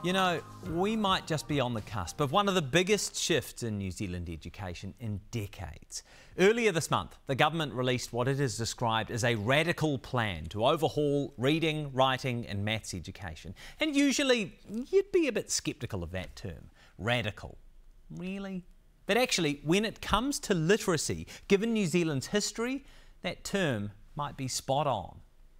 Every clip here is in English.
You know, we might just be on the cusp of one of the biggest shifts in New Zealand education in decades. Earlier this month, the government released what it has described as a radical plan to overhaul reading, writing and maths education. And usually, you'd be a bit sceptical of that term. Radical. Really? But actually, when it comes to literacy, given New Zealand's history, that term might be spot on.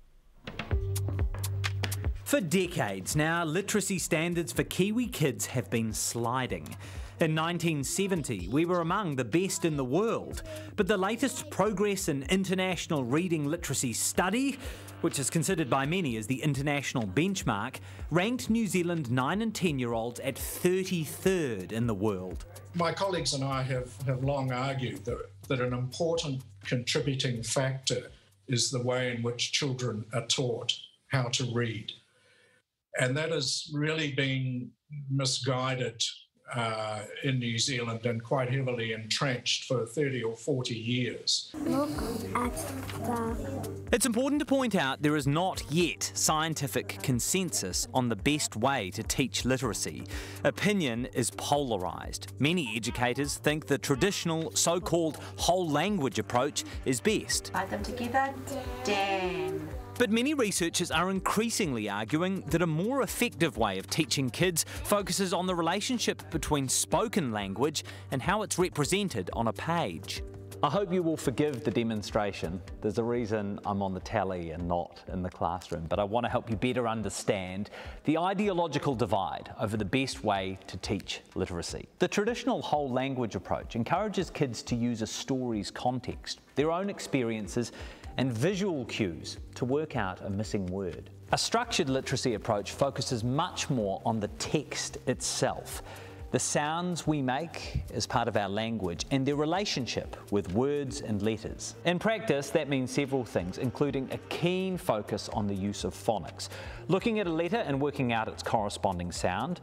For decades now, literacy standards for Kiwi kids have been sliding. In 1970, we were among the best in the world, but the latest Progress in International Reading Literacy study, which is considered by many as the international benchmark, ranked New Zealand 9 and 10-year-olds at 33rd in the world. My colleagues and I have long argued that an important contributing factor is the way in which children are taught how to read. And that has really been misguided in New Zealand and quite heavily entrenched for 30 or 40 years. Look at the... It's important to point out there is not yet scientific consensus on the best way to teach literacy. Opinion is polarised. Many educators think the traditional so-called whole language approach is best. Write them together. Damn. But many researchers are increasingly arguing that a more effective way of teaching kids focuses on the relationship between spoken language and how it's represented on a page. I hope you will forgive the demonstration. There's a reason I'm on the tally and not in the classroom, but I want to help you better understand the ideological divide over the best way to teach literacy. The traditional whole language approach encourages kids to use a story's context, their own experiences, and visual cues to work out a missing word. A structured literacy approach focuses much more on the text itself, the sounds we make as part of our language, and their relationship with words and letters. In practice, that means several things, including a keen focus on the use of phonics, looking at a letter and working out its corresponding sound,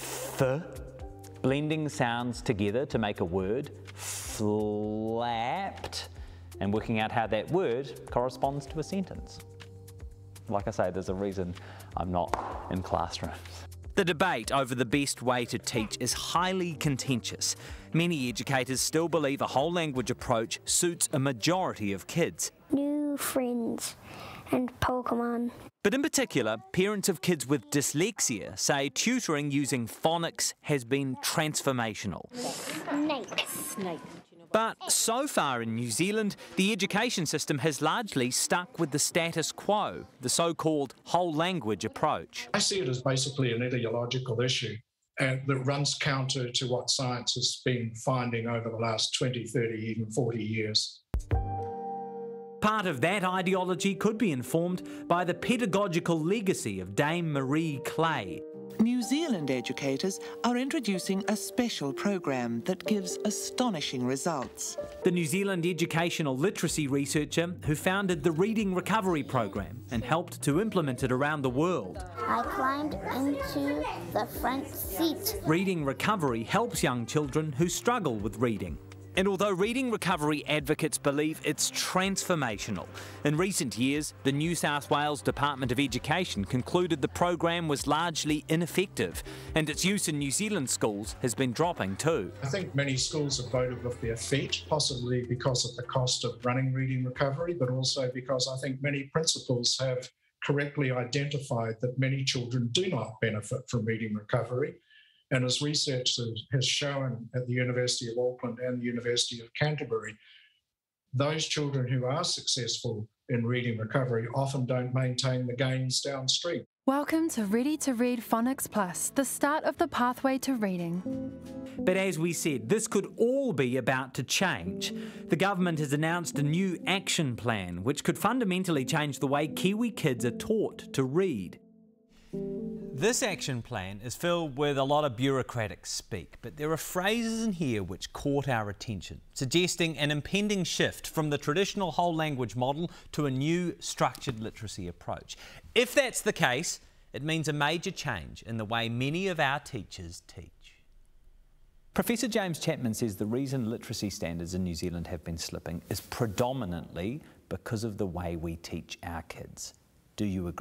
blending sounds together to make a word, flapped, and working out how that word corresponds to a sentence. Like I say, there's a reason I'm not in classrooms. The debate over the best way to teach is highly contentious. Many educators still believe a whole language approach suits a majority of kids. New friends and Pokemon. But in particular, parents of kids with dyslexia say tutoring using phonics has been transformational. Snake. But so far in New Zealand, the education system has largely stuck with the status quo, the so-called whole language approach. I see it as basically an ideological issue that runs counter to what science has been finding over the last 20, 30, even 40 years. Part of that ideology could be informed by the pedagogical legacy of Dame Marie Clay. New Zealand educators are introducing a special program that gives astonishing results. The New Zealand educational literacy researcher who founded the Reading Recovery program and helped to implement it around the world. I climbed into the front seat. Reading Recovery helps young children who struggle with reading. And although reading recovery advocates believe it's transformational, in recent years, the New South Wales Department of Education concluded the program was largely ineffective, and its use in New Zealand schools has been dropping too. I think many schools have voted with their feet, possibly because of the cost of running reading recovery, but also because I think many principals have correctly identified that many children do not benefit from reading recovery. And as research has shown at the University of Auckland and the University of Canterbury, those children who are successful in reading recovery often don't maintain the gains downstream. Welcome to Ready to Read Phonics Plus, the start of the pathway to reading. But as we said, this could all be about to change. The government has announced a new action plan which could fundamentally change the way Kiwi kids are taught to read. This action plan is filled with a lot of bureaucratic speak, but there are phrases in here which caught our attention, suggesting an impending shift from the traditional whole language model to a new structured literacy approach. If that's the case, it means a major change in the way many of our teachers teach. Professor James Chapman says the reason literacy standards in New Zealand have been slipping is predominantly because of the way we teach our kids. Do you agree?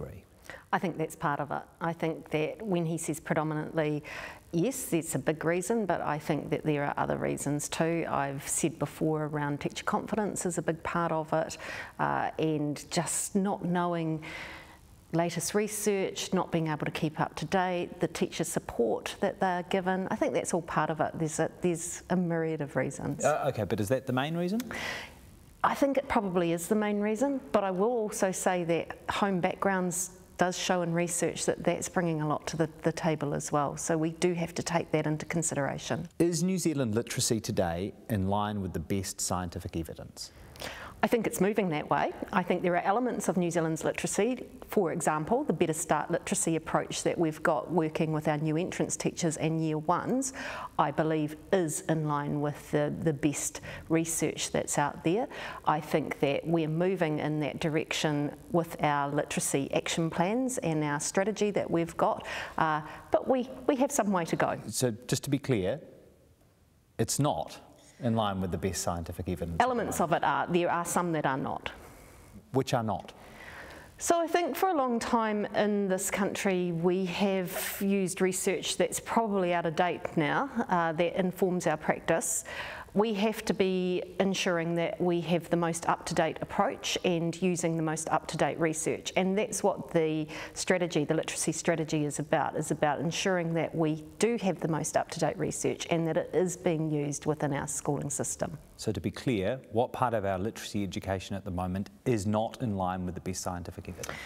I think that's part of it. I think that when he says predominantly, yes, that's a big reason, but I think that there are other reasons too. I've said before around teacher confidence is a big part of it, and just not knowing latest research, not being able to keep up to date, the teacher support that they're given. I think that's all part of it. There's a myriad of reasons. Okay, but is that the main reason? I think it probably is the main reason, but I will also say that home backgrounds does show in research that that's bringing a lot to the table as well. So we do have to take that into consideration. Is New Zealand literacy today in line with the best scientific evidence? I think it's moving that way. I think there are elements of New Zealand's literacy, for example, the Better Start literacy approach that we've got working with our new entrance teachers and year ones, I believe is in line with the best research that's out there. I think that we're moving in that direction with our literacy action plans and our strategy that we've got, but we have some way to go. So just to be clear, it's not in line with the best scientific evidence? Elements of it are. There are some that are not. Which are not? So I think for a long time in this country we have used research that's probably out of date now, that informs our practice. We have to be ensuring that we have the most up-to-date approach and using the most up-to-date research, and that's what the strategy, the literacy strategy is about ensuring that we do have the most up-to-date research and that it is being used within our schooling system. So to be clear, what part of our literacy education at the moment is not in line with the best scientific evidence?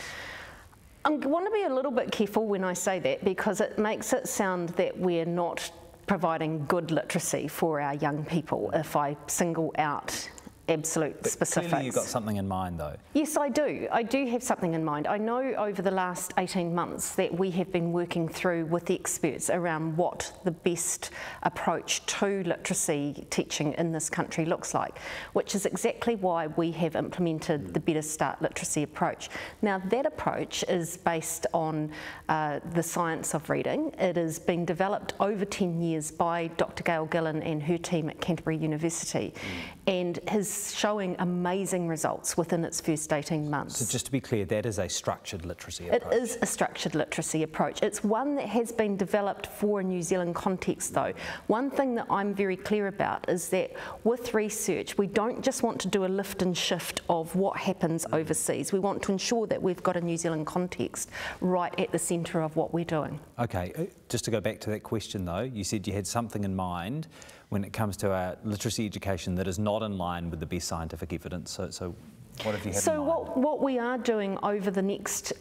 I want to be a little bit careful when I say that, because it makes it sound that we're not providing good literacy for our young people if I single out absolute specifics. Clearly you've got something in mind though. Yes, I do. I do have something in mind. I know over the last 18 months that we have been working through with the experts around what the best approach to literacy teaching in this country looks like, which is exactly why we have implemented the Better Start literacy approach. Now that approach is based on the science of reading. It has been developed over 10 years by Dr. Gail Gillan and her team at Canterbury University, and has showing amazing results within its first 18 months. So just to be clear, that is a structured literacy approach? It is a structured literacy approach. It's one that has been developed for a New Zealand context though. One thing that I'm very clear about is that with research, we don't just want to do a lift and shift of what happens overseas. We want to ensure that we've got a New Zealand context right at the centre of what we're doing. Okay, just to go back to that question though, you said you had something in mind when it comes to our literacy education that is not in line with the best scientific evidence. So what have you had in mind? So what we are doing over the next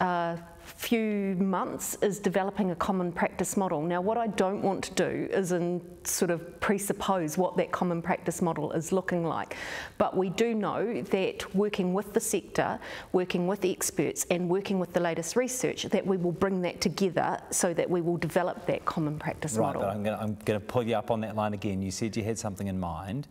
few months is developing a common practice model. Now what I don't want to do is sort of presuppose what that common practice model is looking like, but we do know that working with the sector, working with the experts and working with the latest research, that we will bring that together so that we will develop that common practice model. Right, but I'm going to pull you up on that line again. You said you had something in mind.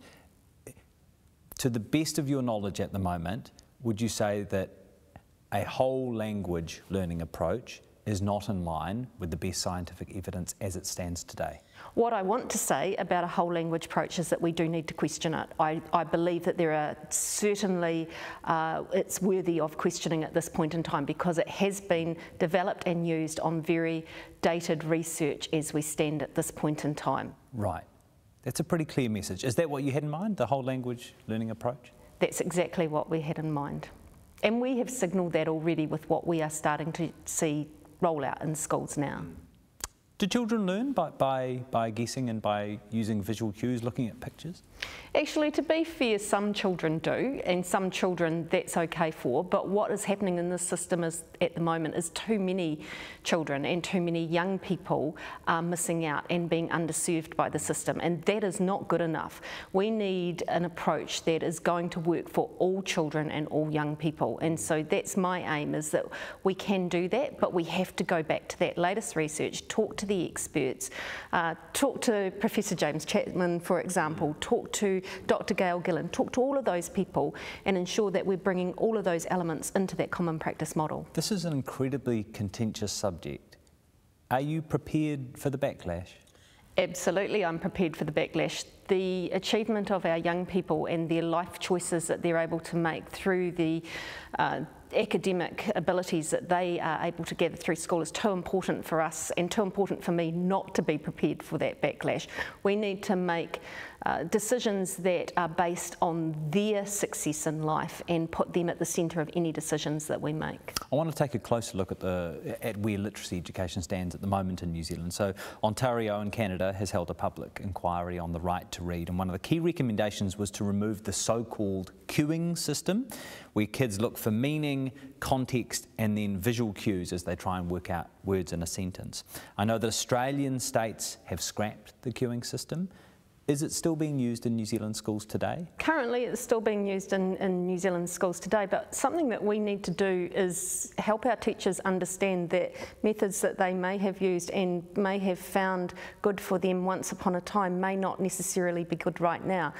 To the best of your knowledge at the moment, would you say that a whole language learning approach is not in line with the best scientific evidence as it stands today? What I want to say about a whole language approach is that we do need to question it. I believe that there are certainly, it's worthy of questioning at this point in time because it has been developed and used on very dated research as we stand at this point in time. Right. That's a pretty clear message. Is that what you had in mind, the whole language learning approach? That's exactly what we had in mind. And we have signalled that already with what we are starting to see roll out in schools now. Do children learn by guessing and by using visual cues, looking at pictures? Actually, to be fair, some children do, and some children that's okay for, but what is happening in this system is, at the moment, is too many children and too many young people are missing out and being underserved by the system, and that is not good enough. We need an approach that is going to work for all children and all young people, and so that's my aim, is that we can do that, but we have to go back to that latest research, talk to the experts, talk to Professor James Chapman, for example, talk to Dr. Gail Gillan, talk to all of those people and ensure that we're bringing all of those elements into that common practice model. This is an incredibly contentious subject. Are you prepared for the backlash? Absolutely, I'm prepared for the backlash. The achievement of our young people and their life choices that they're able to make through the academic abilities that they are able to gather through school is too important for us and too important for me not to be prepared for that backlash. We need to make decisions that are based on their success in life and put them at the centre of any decisions that we make. I want to take a closer look at where literacy education stands at the moment in New Zealand. So Ontario in Canada has held a public inquiry on the right to read, and one of the key recommendations was to remove the so-called cueing system, where kids look for meaning, context and then visual cues as they try and work out words in a sentence. I know that Australian states have scrapped the cueing system. Is it still being used in New Zealand schools today? Currently it's still being used in New Zealand schools today, but something that we need to do is help our teachers understand that methods that they may have used and may have found good for them once upon a time may not necessarily be good right now.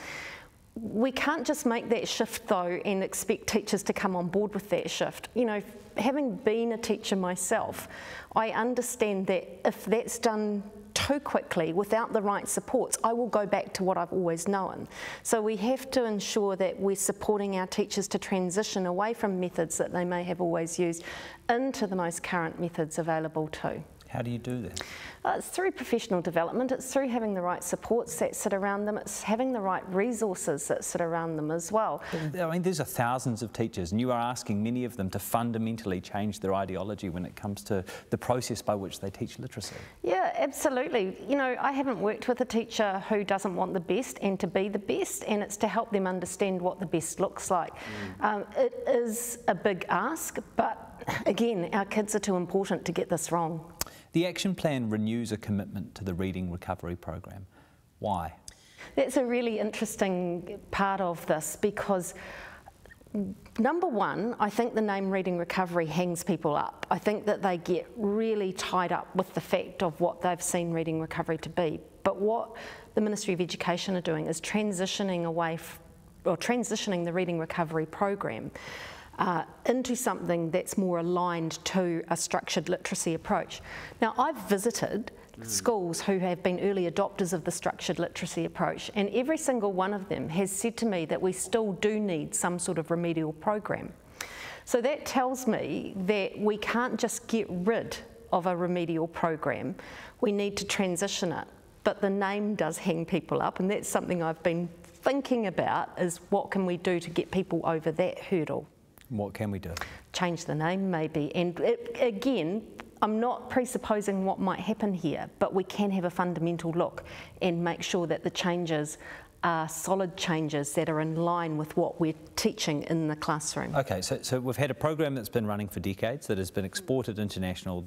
We can't just make that shift though and expect teachers to come on board with that shift. You know, having been a teacher myself, I understand that if that's done too quickly without the right supports, I will go back to what I've always known. So we have to ensure that we're supporting our teachers to transition away from methods that they may have always used into the most current methods available too. How do you do that? It's through professional development, it's through having the right supports that sit around them, it's having the right resources that sit around them as well. I mean, there's thousands of teachers and you are asking many of them to fundamentally change their ideology when it comes to the process by which they teach literacy. Yeah, absolutely. You know, I haven't worked with a teacher who doesn't want the best and to be the best, and it's to help them understand what the best looks like. It is a big ask, but again, our kids are too important to get this wrong. The action plan renews a commitment to the reading recovery program. Why? That's a really interesting part of this because number one, I think the name reading recovery hangs people up. I think that they get really tied up with the fact of what they've seen reading recovery to be. But what the Ministry of Education are doing is transitioning away or transitioning the reading recovery program into something that's more aligned to a structured literacy approach. Now, I've visited schools who have been early adopters of the structured literacy approach, and every single one of them has said to me that we still do need some sort of remedial program. So that tells me that we can't just get rid of a remedial program, we need to transition it. But the name does hang people up, and that's something I've been thinking about, is what can we do to get people over that hurdle. What can we do? Change the name maybe, and again, I'm not presupposing what might happen here, but we can have a fundamental look and make sure that the changes are solid changes that are in line with what we're teaching in the classroom. Okay, so we've had a program that's been running for decades, that has been exported internationally,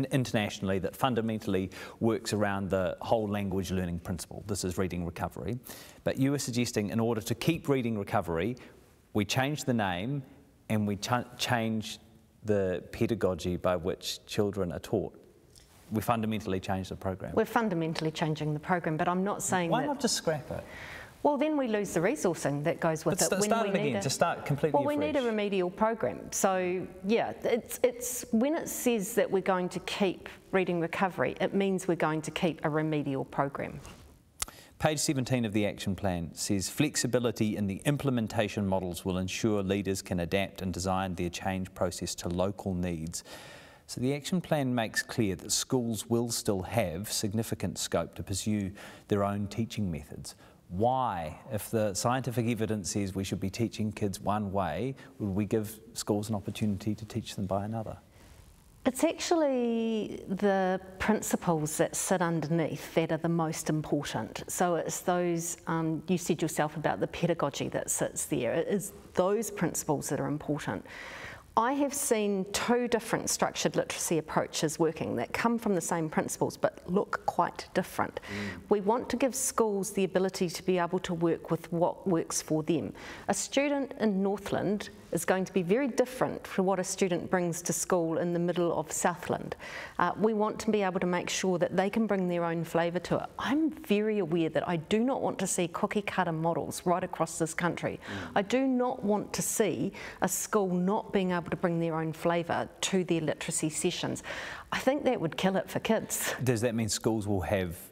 that fundamentally works around the whole language learning principle. This is reading recovery. But you were suggesting in order to keep reading recovery, we change the name and we change the pedagogy by which children are taught. We fundamentally change the program. We're fundamentally changing the program, but I'm not saying Why not just scrap it? Well, then we lose the resourcing that goes with it. Start it again, to start completely Well, we need a remedial program. So, yeah, it's when it says that we're going to keep reading recovery, it means we're going to keep a remedial program. Page 17 of the action plan says flexibility in the implementation models will ensure leaders can adapt and design their change process to local needs. So the action plan makes clear that schools will still have significant scope to pursue their own teaching methods. Why, if the scientific evidence says we should be teaching kids one way, would we give schools an opportunity to teach them by another? It's actually the principles that sit underneath that are the most important. So it's those, you said yourself about the pedagogy that sits there, it is those principles that are important. I have seen two different structured literacy approaches working that come from the same principles but look quite different. We want to give schools the ability to be able to work with what works for them. A student in Northland is going to be very different from what a student brings to school in the middle of Southland. We want to be able to make sure that they can bring their own flavour to it. I'm very aware that I do not want to see cookie cutter models right across this country. I do not want to see a school not being able to bring their own flavour to their literacy sessions. I think that would kill it for kids. Does that mean schools will have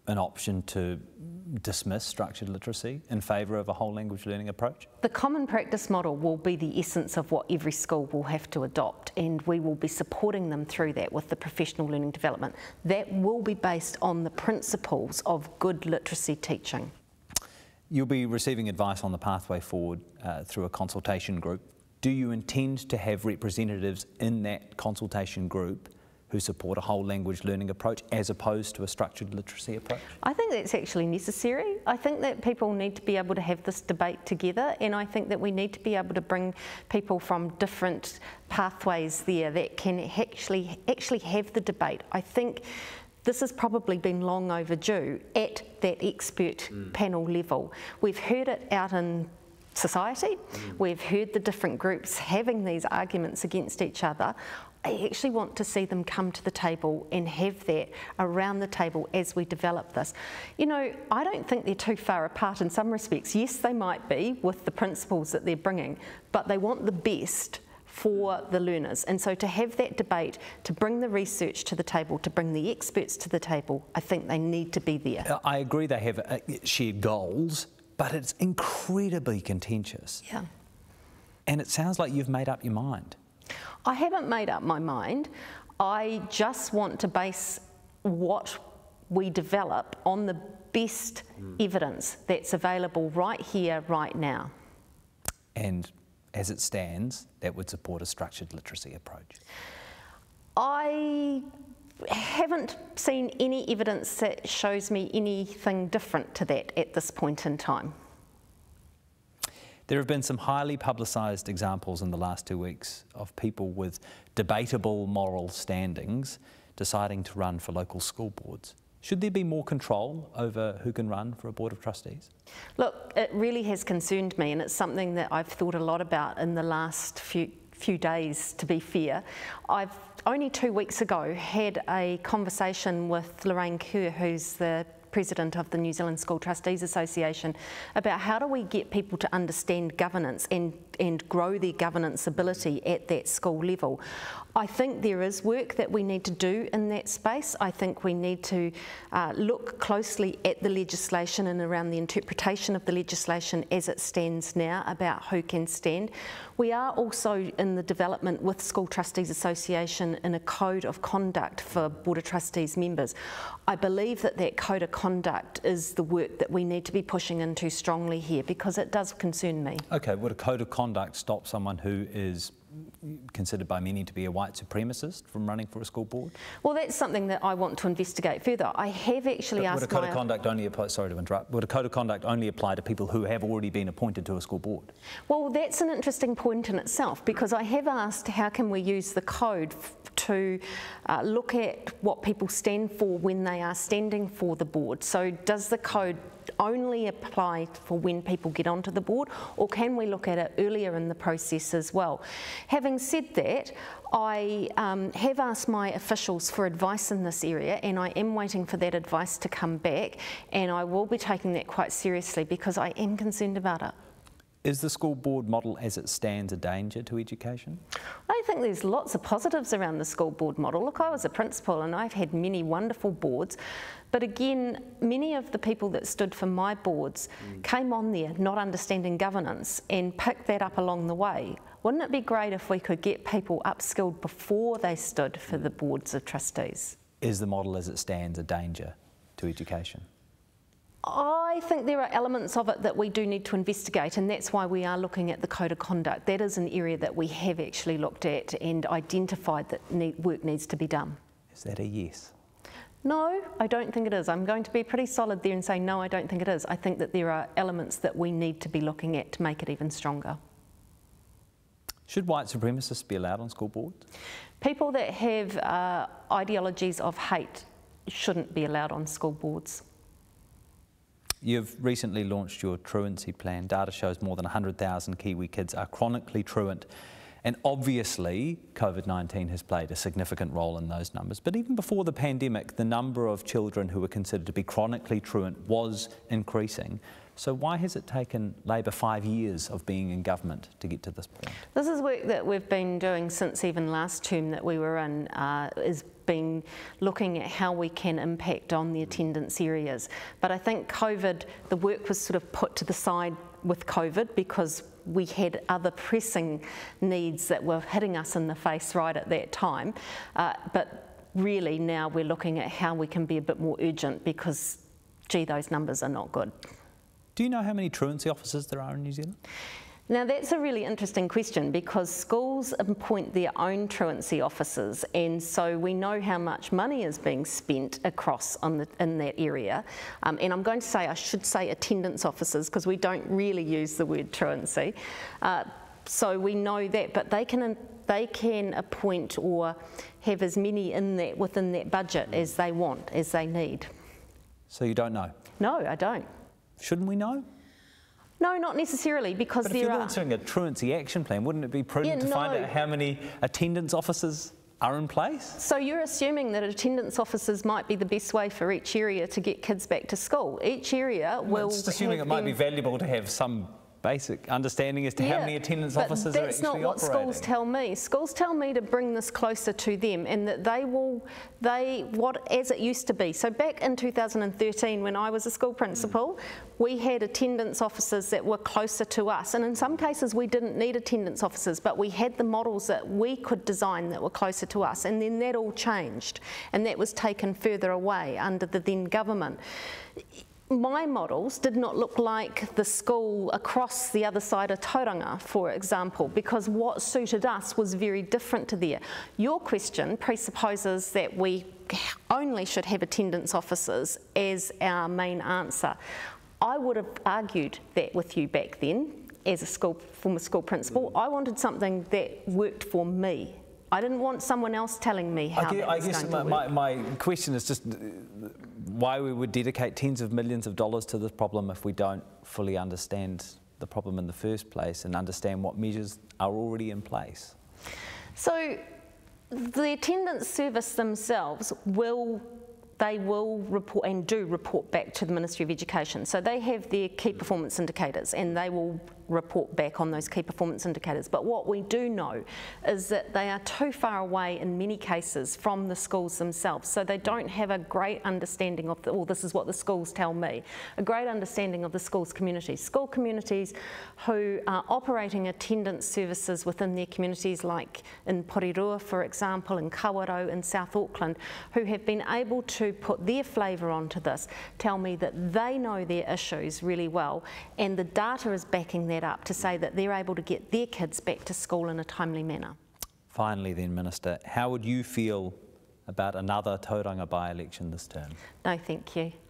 an option to dismiss structured literacy in favour of a whole language learning approach? The common practice model will be the essence of what every school will have to adopt, and we will be supporting them through that with the professional learning development. That will be based on the principles of good literacy teaching. You'll be receiving advice on the pathway forward through a consultation group. Do you intend to have representatives in that consultation group who support a whole language learning approach as opposed to a structured literacy approach? I think that's actually necessary. I think that people need to be able to have this debate together, and I think that we need to be able to bring people from different pathways there that can actually have the debate. I think this has probably been long overdue at that expert panel level. We've heard it out in society, we've heard the different groups having these arguments against each other. I actually want to see them come to the table and have that around the table as we develop this. You know, I don't think they're too far apart in some respects. Yes, they might be with the principles that they're bringing, but they want the best for the learners. And so to have that debate, to bring the research to the table, to bring the experts to the table, I think they need to be there. I agree they have shared goals, but it's incredibly contentious. Yeah. And it sounds like you've made up your mind. I haven't made up my mind. I just want to base what we develop on the best evidence that's available right here, right now. And as it stands, that would support a structured literacy approach? I haven't seen any evidence that shows me anything different to that at this point in time. There have been some highly publicised examples in the last 2 weeks of people with debatable moral standings deciding to run for local school boards. Should there be more control over who can run for a board of trustees? Look, it really has concerned me, and it's something that I've thought a lot about in the last few days, to be fair. I've only 2 weeks ago had a conversation with Lorraine Kerr, who's the President of the New Zealand School Trustees Association, about how do we get people to understand governance and grow their governance ability at that school level. I think there is work that we need to do in that space. I think we need to look closely at the legislation and around the interpretation of the legislation as it stands now about who can stand. We are also in the development with School Trustees Association in a code of conduct for Board of Trustees members. I believe that that code of conduct is the work that we need to be pushing into strongly here, because it does concern me. Okay, would a code of conduct stop someone who is considered by many to be a white supremacist from running for a school board? Well, that's something that I want to investigate further. I have actually asked. Would a code of conduct only apply? Sorry to interrupt. Would a code of conduct only apply to people who have already been appointed to a school board? Well, that's an interesting point in itself, because I have asked how can we use the code to look at what people stand for when they are standing for the board. So does the code only apply for when people get onto the board, or can we look at it earlier in the process as well? Having said that, I have asked my officials for advice in this area, and I am waiting for that advice to come back, and I will be taking that quite seriously because I am concerned about it. Is the school board model as it stands a danger to education? I think there's lots of positives around the school board model. Look, I was a principal and I've had many wonderful boards, but again, many of the people that stood for my boards came on there not understanding governance and picked that up along the way. Wouldn't it be great if we could get people upskilled before they stood for the boards of trustees? Is the model as it stands a danger to education? I think there are elements of it that we do need to investigate, and that's why we are looking at the code of conduct. That is an area that we have actually looked at and identified that work needs to be done. Is that a yes? No, I don't think it is. I'm going to be pretty solid there and say no, I don't think it is. I think that there are elements that we need to be looking at to make it even stronger. Should white supremacists be allowed on school boards? People that have ideologies of hate shouldn't be allowed on school boards. You've recently launched your truancy plan. Data shows more than 100,000 Kiwi kids are chronically truant, and obviously COVID-19 has played a significant role in those numbers. But even before the pandemic, the number of children who were considered to be chronically truant was increasing. So why has it taken Labor 5 years of being in government to get to this point? This is work that we've been doing since even last term that we were in, is been looking at how we can impact on the attendance areas. But I think COVID, the work was sort of put to the side with COVID because we had other pressing needs that were hitting us in the face right at that time. But really now we're looking at how we can be a bit more urgent because, gee, those numbers are not good. Do you know how many truancy officers there are in New Zealand? Now that's a really interesting question because schools appoint their own truancy officers, and so we know how much money is being spent across in that area. And I'm going to say, I should say attendance officers because we don't really use the word truancy. So we know that, but they can appoint or have as many within that budget as they want, as they need. So you don't know? No, I don't. Shouldn't we know? No, not necessarily, because but if you're launching a truancy action plan, wouldn't it be prudent to find out how many attendance officers are in place? So you're assuming that attendance officers might be the best way for each area to get kids back to school. Each area will just assuming it might be valuable to have some basic understanding as to how many attendance officers are actually operating. That's not what schools tell me. Schools tell me to bring this closer to them and that as it used to be. So back in 2013 when I was a school principal, we had attendance officers that were closer to us, and in some cases we didn't need attendance officers, but we had the models that we could design that were closer to us, and then that all changed and that was taken further away under the then government. My models did not look like the school across the other side of Tauranga, for example, because what suited us was very different to there. Your question presupposes that we only should have attendance officers as our main answer. I would have argued that with you back then, as a former school principal. I wanted something that worked for me. I didn't want someone else telling me how that was going to work. My question is just why we would dedicate tens of millions of dollars to this problem if we don't fully understand the problem in the first place and understand what measures are already in place. So the attendance service themselves will report and do report back to the Ministry of Education. So they have their key performance indicators and they will report back on those key performance indicators. But what we do know is that they are too far away in many cases from the schools themselves. So they don't have a great understanding of, this is what the schools tell me, a great understanding of the schools communities. School communities who are operating attendance services within their communities, like in Porirua, for example, in Kawerau, in South Auckland, who have been able to put their flavour onto this, tell me that they know their issues really well, and the data is backing that up to say that they're able to get their kids back to school in a timely manner. Finally then, Minister, how would you feel about another Tauranga by-election this term? No, thank you.